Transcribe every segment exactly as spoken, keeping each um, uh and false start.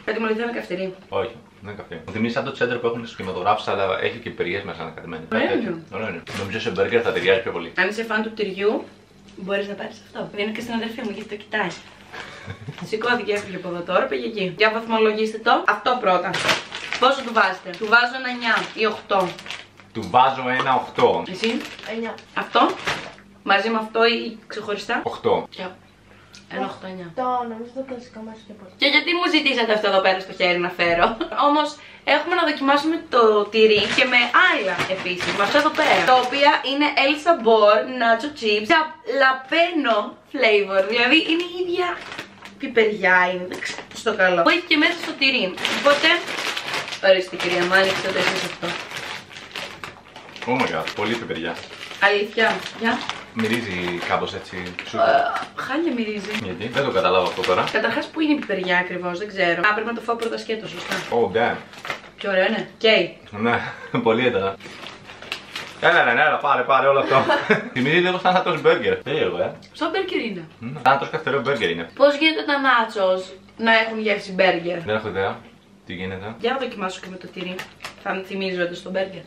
Κάτι μου λέει είναι καυτερή. Όχι, δεν είναι καυτερή. Μου θυμίζει σαν το τσέντερ που έχουν στου κινηματογράφου, αλλά έχει και πιπεριές μέσα ανακατεμένες. Ωραίο είναι. Νομίζω σε μπέργκερ θα ταιριάζει πιο πολύ. Αν είσαι φαν του τυριού, μπορείς να πάρεις αυτό. Δίνω και στην αδερφή μου γιατί το κοιτάει. Σηκώθηκε, έφυγε από εδώ τώρα, πήγε εκεί. Για βαθμολογήστε το. Αυτό πρώτα. Πόσο του βάζετε? Του βάζω ένα εννιά ή οκτώ. Του βάζω ένα οκτώ. Εσύ? εννιά. Αυτό? Μαζί με αυτό ή ξεχωριστά? οκτώ. Και ένα οκτώ εννιά. Το νομίζω το κλασικό μας και πολύ. Και γιατί μου ζητήσατε αυτό εδώ πέρα στο χέρι να φέρω? Όμως έχουμε να δοκιμάσουμε το τυρί και με άλλα επίσης. Με αυτό εδώ πέρα. Τα οποία είναι El Sabor Nacho Chips. Λαπένο flavor. Δηλαδή είναι η ίδια πιπεριά. Είναι στο καλό. Που έχει και μέσα στο τυρί. Οπότε, ορίστε κυρία μου, άνοιξε το εσείς αυτό. Oh my god, πολύ πιπεριά. Αλήθεια. Για. Μυρίζει κάπως έτσι σου. Χάλια μυρίζει. Γιατί? Δεν το καταλάβω αυτό τώρα. Καταρχάς που είναι η πιπεριά ακριβώς, δεν ξέρω. Α, πρέπει να το φάω πρώτα σκέτο, σωστά. Oh damn. Πιο ωραίο είναι. Καίει. Ναι, πολύ έντονα. Έλα, ναι, έλα, πάρε, πάρε όλο αυτό. Θυμίζει λίγο σαν να τρως μπέργκερ. Περίεργο, ε. Σαν μπέργκερ είναι. Σαν να τρως καυτερό μπέργκερ είναι. Πώς γίνεται τα νάτσος να έχουν γεύση μπέργκερ? Δεν έχω ιδέα. Τι γίνεται. Για να δοκιμάσω και με το τυρί. Θα θυμίζονται στο μπέργκερ.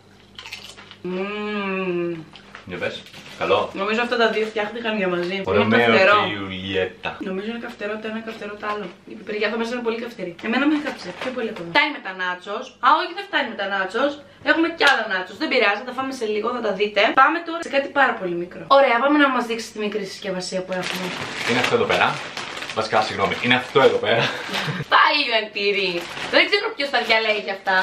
Μμμ. Για πες. Καλό. Νομίζω αυτά τα δύο φτιάχτηκαν για μαζί. Ρωμαίο Είναι καυτερό. και Ιουλιέτα. Νομίζω είναι καυτερό το ένα, καυτερό το άλλο. Η πιπεριά εδώ μέσα είναι πολύ καυτερή. Εμένα με έκαψε πιο πολύ από εδώ. Φτάνει με τα νάτσος. Α, όχι, δεν φτάνει με τα νάτσος. Έχουμε κι άλλα νάτσος. Δεν πειράζει, θα τα φάμε σε λίγο, θα τα δείτε. Πάμε τώρα σε κάτι πάρα πολύ μικρό. Ωραία, πάμε να μας δείξει τη μικρή συσκευασία που έχουμε. Είναι αυτό εδώ πέρα. Βασικά, συγγνώμη, είναι αυτό εδώ πέρα. Πάλι ένα τυρί. Δεν ξέρω ποιος τα διαλέγει κι αυτά.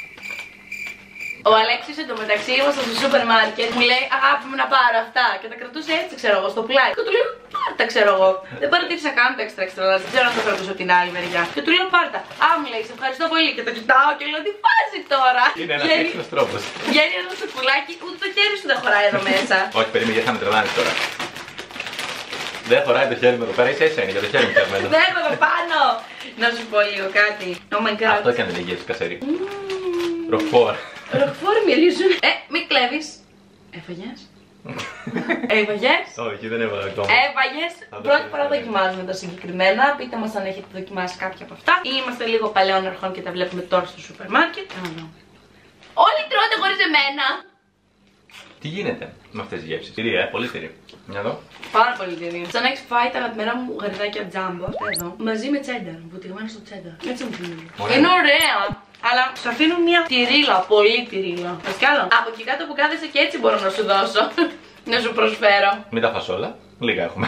Ο Αλέξης εντωμεταξύ ήμασταν στο σούπερ μάρκετ, μου λέει αγάπη μου να πάρω αυτά και τα κρατούσε έτσι ξέρω εγώ στο πλάι. Και του λέω πάρτα ξέρω εγώ. Δεν παρατήρησα καν το έξτρα έξτρα, δεν ξέρω αν το κρατούσε από την άλλη μεριά. Και του λέω πάρτα. Α, μου λέει σε ευχαριστώ πολύ και το κοιτάω και λέω τι φάση τώρα. Είναι ένα έξυπνος τρόπος. Βγαίνει ένα σοκουλάκι, ούτε το χέρι σου δεν χωράει εδώ μέσα. Όχι, περίμενε, γιατί θα με τρελάνεις τώρα. Δεν χωράει το χέρι μου εδώ πέρα, είσαι εσύ είναι για το χέρι μου φτιαγμένο. Δεν έχω εδώ πάνω. Να σου πω λίγο κάτι. Oh my god. Αυτό έκανε την γεύση κασέρι. Ροκφόρ. Ροκφόρ μυρίζουν. Ε, μην κλέβεις. Έφαγες? Έφαγες? Όχι, δεν έβαλα ακόμα. Έφαγες. Πρώτη φορά δοκιμάζουμε τα συγκεκριμένα. Πείτε μας αν έχετε δοκιμάσει κάποια από αυτά. Ή είμαστε λίγο παλαιών αρχών και τα βλέπουμε τώρα στο σούπερ μάρκετ. Όλοι τρώτε χωρίς εμένα. Τι γίνεται με αυτές τις γεύσεις? Τυρί, ε, πολύ τυρί. Μια εδώ. Πάρα πολύ τυρί. Σαν να έχεις φάει τα αγαπημένα μου γαριδάκια τζάμπο. Αυτά εδώ. Μαζί με τσένταρ. Βουτυγμένο στο τσένταρ. Έτσι μου θυμίζει. Είναι ωραία. Αλλά σου αφήνουν μια τυρίλα, πολύ τυρίλα. Θες κι άλλο? Από εκεί κάτω που κάθεσαι και έτσι μπορώ να σου δώσω. Να σου προσφέρω. Μην τα φασόλα. Λίγα έχουμε.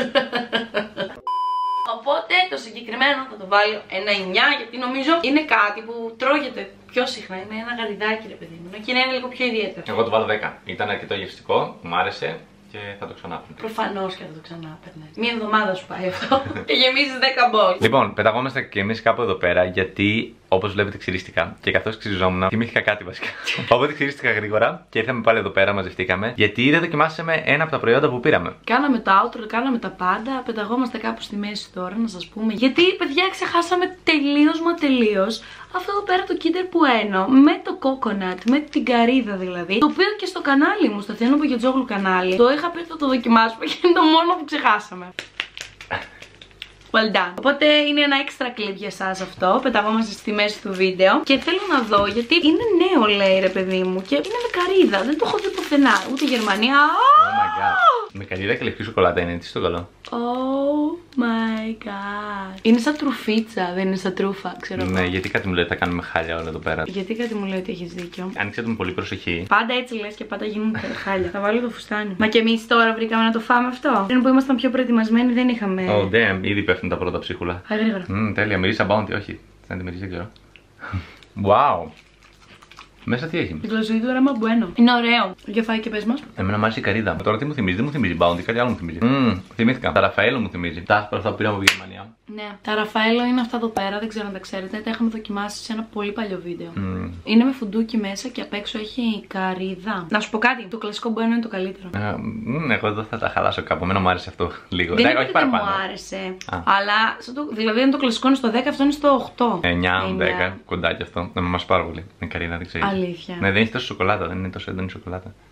Οπότε το συγκεκριμένο θα το βάλω ένα εννιά γιατί νομίζω είναι κάτι που τρώγεται πιο συχνά. Είναι ένα γαριδάκι ρε παιδί μου. Και είναι λίγο πιο ιδιαίτερο. Εγώ το βάλω δέκα. Ήταν αρκετό γευστικό, μου άρεσε και θα το ξανά έπαιρνε. Προφανώς και θα το ξανά έπαιρνε. Μία εβδομάδα σου πάει αυτό. Και γεμίζεις δέκα μπολ. Λοιπόν, πεταγόμαστε και εμείς κάπου εδώ πέρα γιατί όπως βλέπετε ξυρίστηκα και καθώς ξυριζόμουν θυμήθηκα κάτι βασικά. Οπότε ξυρίστηκα γρήγορα και ήρθαμε πάλι εδώ πέρα, μαζευτήκαμε γιατί δεν δοκιμάσαμε ένα από τα προϊόντα που πήραμε. Κάναμε το outro, κάναμε τα πάντα, πεταγόμαστε κάπου στη μέση τώρα να σας πούμε. Γιατί παιδιά ξεχάσαμε τελείως μα τελείως αυτό εδώ πέρα το Kinder Bueno με το coconut, με την καρύδα δηλαδή. Το οποίο και στο κανάλι μου, στο Θεάνο Πογιατζόγλου κανάλι, το είχα πει ότι θα το δοκιμάσουμε και είναι το μόνο που ξεχάσαμε. Well done. Οπότε είναι ένα έξτρα κλιπ για εσάς αυτό. Πεταγόμαστε στη μέση του βίντεο. Και θέλω να δω γιατί είναι νέο λέει ρε παιδί μου. Και είναι με καρύδα. Δεν το έχω δει πουθενά. Ούτε Γερμανία. Oh my god. Με καρύδα και λευκή σοκολάτα είναι. Τι στο καλό. Oh my god. Είναι σαν τρουφίτσα, δεν είναι σαν τρούφα, ξέρω εγώ. Ναι, γιατί κάτι μου λέει ότι θα κάνουμε χάλια όλα εδώ πέρα. Γιατί κάτι μου λέει ότι έχεις δίκιο. Άνοιξε το με πολύ προσοχή. Πάντα έτσι λες και πάντα γίνουν χάλια. Θα βάλω το φουστάνι. Μα και εμείς τώρα βρήκαμε να το φάμε αυτό. Πριν που ήμασταν πιο προετοιμασμένοι δεν είχαμε. Oh damn, ήδη πέφτουν τα πρώτα ψίχουλα. Α, γρήγορα. Mm, τέλεια, μυρίζει Bounty, όχι. Δεν τη μυρίζει, δεν ξέρω. Wow. Μέσα τι έχει. Η γλωσσίδη του Ράμα Bueno. Είναι ωραίο. Για φάει και πες μας. Εμένα μου άρεσε η καρύδα. Τώρα τι μου θυμίζει, δεν μου θυμίζει Bounty, κάτι άλλο μου θυμίζει. Mm, θυμήθηκα. Τα Ραφαέλο μου θυμίζει. Τα άσπρα αυτά που πήραμε από Γερμανία. Ναι. Τα Ραφαέλο είναι αυτά εδώ πέρα, δεν ξέρω αν τα ξέρετε. Τα είχαμε δοκιμάσει σε ένα πολύ παλιό βίντεο. Mm. Είναι με φουντούκι μέσα και απ' έξω έχει καρύδα. Να σου πω κάτι. Το κλασικό Bueno είναι το καλύτερο. Uh, mm, εγώ εδώ θα τα χαλάσω κάπου. Εμένα μου άρεσε αυτό λίγο. Δεν Δά, είναι όχι ότι δεν παραπάνω. μου άρεσε. Α. Αλλά το, δηλαδή αν το κλασικό είναι στο δέκα, αυτό είναι στο οκτώ. εννιά δέκα, κοντά κι αυτό. Να με μας πάρα πολύ. Με καρύδα, δεν ξέρω. Αλήθεια. Ναι, δεν έχει τόσο σοκολάτα, δεν είναι τόσο έντονη σοκολάτα.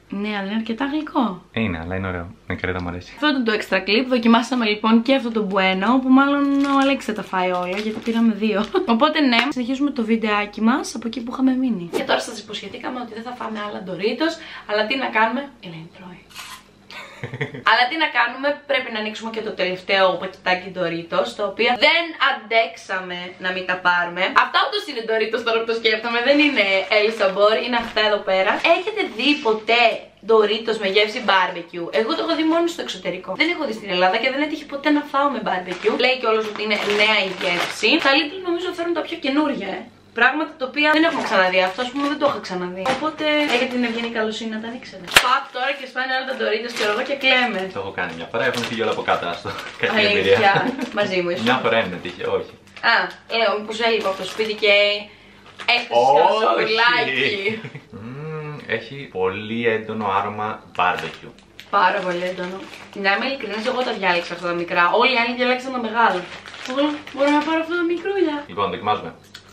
Ναι, αλλά είναι αρκετά γλυκό. Είναι, αλλά είναι ωραίο. Με κρέτα μου αρέσει. Αυτό ήταν το extra clip. Δοκιμάσαμε λοιπόν και αυτό το bueno, που μάλλον ο Αλέξης θα τα φάει όλα, γιατί πήραμε δύο. Οπότε ναι, συνεχίζουμε το βιντεάκι μας από εκεί που είχαμε μείνει. Και τώρα σας υποσχεθήκαμε ότι δεν θα φάμε άλλα Doritos, αλλά τι να κάνουμε. Η Ελένη τρώει. Αλλά τι να κάνουμε, πρέπει να ανοίξουμε και το τελευταίο πακετάκι Doritos, το οποίο δεν αντέξαμε να μην τα πάρουμε. Αυτά όντως είναι Doritos τώρα που το σκέφτομαι, δεν είναι El Sabor, είναι αυτά εδώ πέρα. Έχετε δει ποτέ Doritos με γεύση barbecue? Εγώ το έχω δει μόνο στο εξωτερικό. Δεν έχω δει στην Ελλάδα και δεν έτυχε ποτέ να φάω με barbecue. Λέει κιόλας ότι είναι νέα η γεύση. Τα Lidl νομίζω φέρουν τα πιο καινούργια, ε. Πράγματα τα οποία δεν έχουμε ξαναδεί. Αυτό, ας πούμε, δεν το είχα ξαναδεί. Οπότε έχετε την ευγενή καλοσύνη να τα ανοίξετε. Παπ τώρα και σπάνε όλα τα Doritos και εγώ και κλαίμε. Το έχω κάνει μια φορά, έχουν φύγει όλα από κάτω. Άστο. Κακή εμπειρία. Μαζί μου ήσουν. Μια φορά είναι τύχε, όχι. Α, λέω, μήπως έλειπα από το σπίτι και έχασε ένα σοκολάκι. Έχει πολύ έντονο άρωμα barbecue. Πάρα πολύ έντονο. Να είμαι ειλικρινής, εγώ τα διάλεξα αυτά τα μικρά. Όλοι οι άλλοι διάλεξαν τα μεγάλα. Εγώ μπορώ να πάρω αυτά τα μικρούλια. Λοιπόν, δοκιμάζουμε.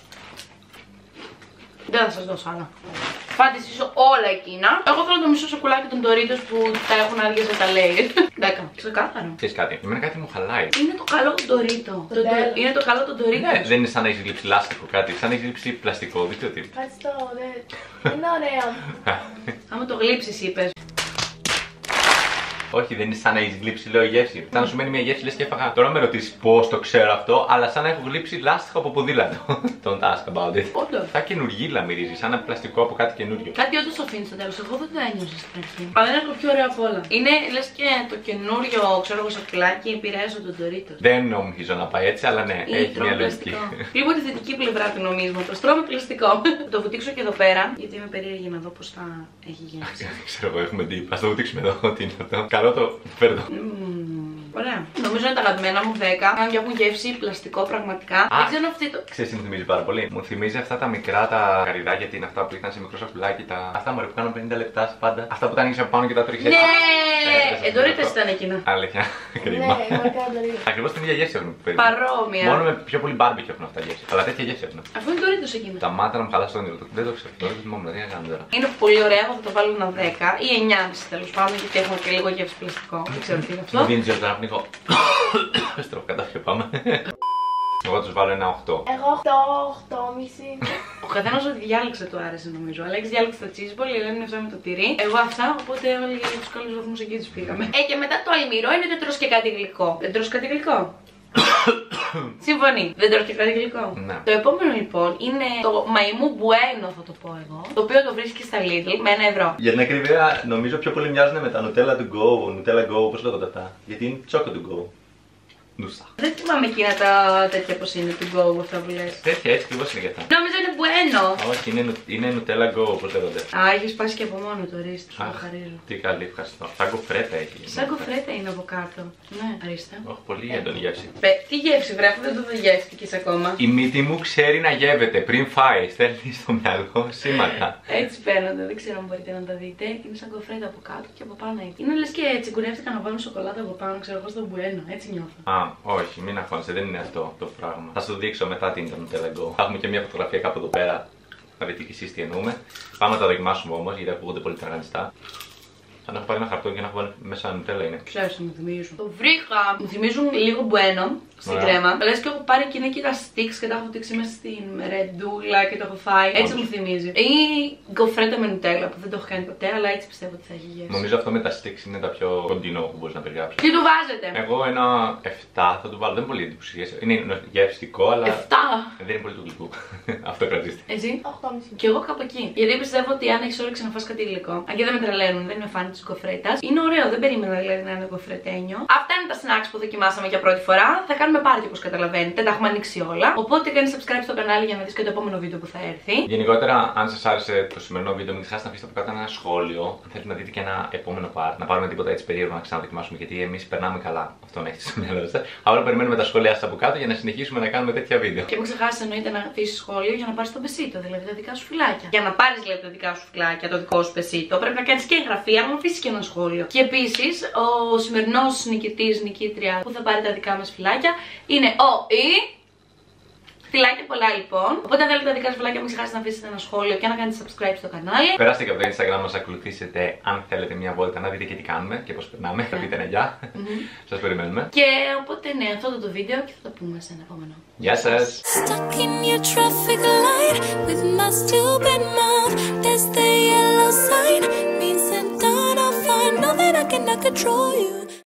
Δεν θα σας δώσω άλλα. Φάτε εσείς όλα εκείνα. Εγώ θέλω το μισό σοκολάκι των Doritos που τα έχουν άδειες σε τα layers. δέκα. Ξεκάθαρο. Ξέρεις κάτι, εμένα κάτι μου χαλάει. Είναι το καλό του Dorito. Το το... Είναι το καλό του Doritos. Ναι, δεν είναι σαν να έχεις γλύψει λάστιχο κάτι, σαν να έχεις γλύψει πλαστικό, δείτε τι. Ευχαριστώ, δεν. Είναι ωραίο. Άμα το γλύψεις, είπες. Όχι, δεν είναι σαν να έχει γλύψει, λέω γεύση. Σαν να σου μένει μια γεύση, λες και έφαγα. Τώρα με ρωτήσει πώς το ξέρω αυτό, αλλά σαν να έχω γλύψει λάστιχο από ποδήλατο. Don't ask about it. Όντως. Σαν καινούργιλα μυρίζει, σαν ένα πλαστικό από κάτι καινούριο. Κάτι όντως το αφήνει στο τέλος. Εγώ δεν το ένιωσα στην αρχή. Αλλά είναι το πιο ωραίο από όλα. Είναι λες και το καινούριο, ξέρω εγώ, σοκολάκι επηρέασε τον Doritos. Δεν νομίζω να πάει έτσι, αλλά ναι, Ή έχει μια λογική. Λοιπόν, τη θετική πλευρά του νομίσματος. Τρώμε πλαστικό. Θα το βουτήξω και εδώ πέρα, γιατί είμαι περίεργη να δω πώς θα έχει γεύση. Ξέρω εγώ, έχουμε dip. Ας το βουτήξουμε εδώ, τι είναι αυτό. Καλό το φέρνω. Ωραία. Νομίζω είναι τα αγαπημένα μου δέκα. Αν και έχουν γεύση πλαστικό πραγματικά. Α, δεν ξέρω αυτή το. Ξέρεις τι μου θυμίζει πάρα πολύ. Μου θυμίζει αυτά τα μικρά τα γαριδάκια, τι είναι αυτά που ήταν σε μικρό σακουλάκι. Τα... Αυτά μου που κάνουν πενήντα λεπτά πάντα. Αυτά που τα ανοίξει από πάνω και τα τρίχε. Ναι! Ε, Doritos ήταν εκείνα. Αλήθεια. Κρίμα. Ναι, μακριά Doritos. Ακριβώς την ίδια γεύση έχουν που περίμενα. Παρόμοια. Μόνο με πιο πολύ barbecue έχουν αυτά γεύση. Αλλά τέτοια γεύση έχουν. Αφού είναι Doritos εκείνα. Τα μάτια να μου χαλάσει το όνειρο. Δεν το ξέρω. Τώρα δεν θυμόμουν. Τι να κάνω τώρα. Είναι πολύ ωραία. Εγώ θα το βάλω ένα δέκα ή εννιά κόμμα πέντε τέλος πάντων, γιατί έχουμε και λίγο γεύση πλαστικό. Δεν ξέρω τι είναι αυτό. Μου δίνει ζεστά να πνίχω. Στροφ κατάφυγε, πάμε. Εγώ τους βάλω ένα οκτώ. Εγώ οκτώ, οκτώ κόμμα πέντε. Ο καθένας ό,τι διάλεξε του άρεσε νομίζω. Ο Αλέξης διάλεξε τα cheese ball, η Ελένη είναι αυτά με το τυρί. Εγώ αυτά, οπότε όλοι τους καλούς βαθμούς εκεί τους πήγαμε. Ε, και μετά το αλμυρό είναι δεν τρως και κάτι γλυκό. Δεν τρως κάτι γλυκό. Συμφωνεί. Δεν τρως και κάτι γλυκό. Ναι. Το επόμενο λοιπόν είναι το μαϊμού bueno, θα το πω εγώ. Το οποίο το βρίσκει στα Lidl με ένα ευρώ. Για την ακρίβεια, νομίζω πιο πολύ μοιάζουν με τα Nutella to go, Nutella go, πώς λέγονται αυτά. Γιατί είναι choco to go. Νούσα. Δεν θυμάμαι εκείνα τα τέτοια πως είναι του go αυτά που λες. Τέτοια έτσι ακριβώς είναι για αυτά. Νόμιζα είναι bueno. Όχι, είναι, είναι Nutella go, πώς λέγονται. Α, έχει σπάσει και από μόνο το ρίστι, σου το χαρίζω. Τι καλή, ευχαριστώ. Σαν κοφρέτα έχει. Σαν κοφρέτα είναι από κάτω. Ναι, αρίστε. Όχι, πολύ έντονη γεύση. Πε, τι γεύση βρέφω, δεν το γεύτηκες ακόμα. Η μύτη μου ξέρει να γεύεται πριν φάει. Στέλνει στο μυαλό σήματα. Έτσι φαίνονται, δεν ξέρω αν μπορείτε να τα δείτε. Είναι σαν κοφρέτα από κάτω και από πάνω. Είναι λες και τσιγκουνεύτηκαν να βάλουν σοκολάτα από πάνω, ξέρω εγώ στο μπουένο. Έτσι νιώθω. Α, όχι, μην αγχώνεσαι, δεν είναι αυτό το πράγμα. Θα σου δείξω μετά τι είναι το Nutella Go. Θα έχουμε και μια φωτογραφία κάπου εδώ πέρα. Να δείτε κι εσείς τι εννοούμε. Πάμε να τα δοκιμάσουμε όμως, γιατί ακούγονται πολύ τραγανιστά. Αν έχω πάρει ένα χαρτό και να έχω βάλει μέσα Nutella είναι. Ξέρεις τι μου θυμίζουν. Το βρήκα! Μου θυμίζουν λίγο bueno στην Ωραία. κρέμα. Λες και έχω πάρει εκείνα και τα sticks και τα έχω δείξει μέσα στην ρεντούλα και το έχω φάει. Έτσι μου θυμίζει. Ή γκοφρέτα με νουτέλα που δεν το έχω κάνει ποτέ, αλλά έτσι πιστεύω ότι θα έχει γεύση. Νομίζω αυτό με τα sticks είναι τα πιο κοντινό που μπορεί να περιγράψει. Τι του βάζετε? Εγώ ένα επτά θα του βάλω. Δεν είναι πολύ εντυπωσιακό. Είναι γευστικό, αλλά. επτά! Δεν είναι πολύ του γλυκού. Αυτό κρατήστε. Εσύ? οκτώ κόμμα πέντε. Και εγώ κάπου εκεί. Γιατί πιστεύω ότι αν έχει όρεξη να φας κάτι γλυκό, αν και δεν με τρελαίνουν, δεν είμαι φαν τη γκοφρέτα. Είναι ωραίο, δεν περίμενα δηλαδή να είναι γκοφρετένιο. Αυτά είναι τα snacks που δοκιμάσαμε για πρώτη φορά. Θα κάνουμε πάρτι όπως καταλαβαίνετε, τα έχουμε ανοίξει όλα. Οπότε κάνει subscribe στο κανάλι για να δεις και το επόμενο βίντεο που θα έρθει. Γενικότερα, αν σας άρεσε το σημερινό βίντεο, μην ξεχάσετε να αφήσετε από κάτω ένα σχόλιο. Αν θέλετε να δείτε και ένα επόμενο part, να πάρουμε τίποτα έτσι περίεργο να ξαναδοκιμάσουμε, γιατί εμείς περνάμε καλά. Αυτό να έχετε στο μυαλό σας. Άρα περιμένουμε τα σχόλιά σας από κάτω για να συνεχίσουμε να κάνουμε τέτοια βίντεο. Και μην ξεχάσεις εννοείται να αφήσεις σχόλιο για να πάρεις το πεσίτο, δηλαδή τα δικά σου φυλάκια. Για να πάρεις δηλαδή τα δικά σου φυλάκια, το δικό σου πεσίτο, πρέπει να κάνεις και εγγραφή, άμα αφήσεις και ένα σχόλιο. Και επίσης, ο σημερινός νικητής, νικήτρια που θα πάρει τα δικά μας φυλάκια είναι ο ή. Φιλάκια πολλά λοιπόν. Οπότε αν θέλετε τα δικά σας φιλάκια, μην ξεχάσετε να αφήσετε ένα σχόλιο και να κάνετε subscribe στο κανάλι. Περάστε και από το Instagram μας, ακολουθήσετε αν θέλετε μια βόλτα να δείτε και τι κάνουμε και πώς περνάμε. Θα πείτε ναι, γεια. Σας περιμένουμε. Και οπότε ναι, αυτό ήταν το βίντεο και θα το πούμε σε ένα επόμενο. Γεια σας. Stuck in your traffic light with my stupid mouth. There's the yellow sign, means that I don't find. Know that I cannot control you.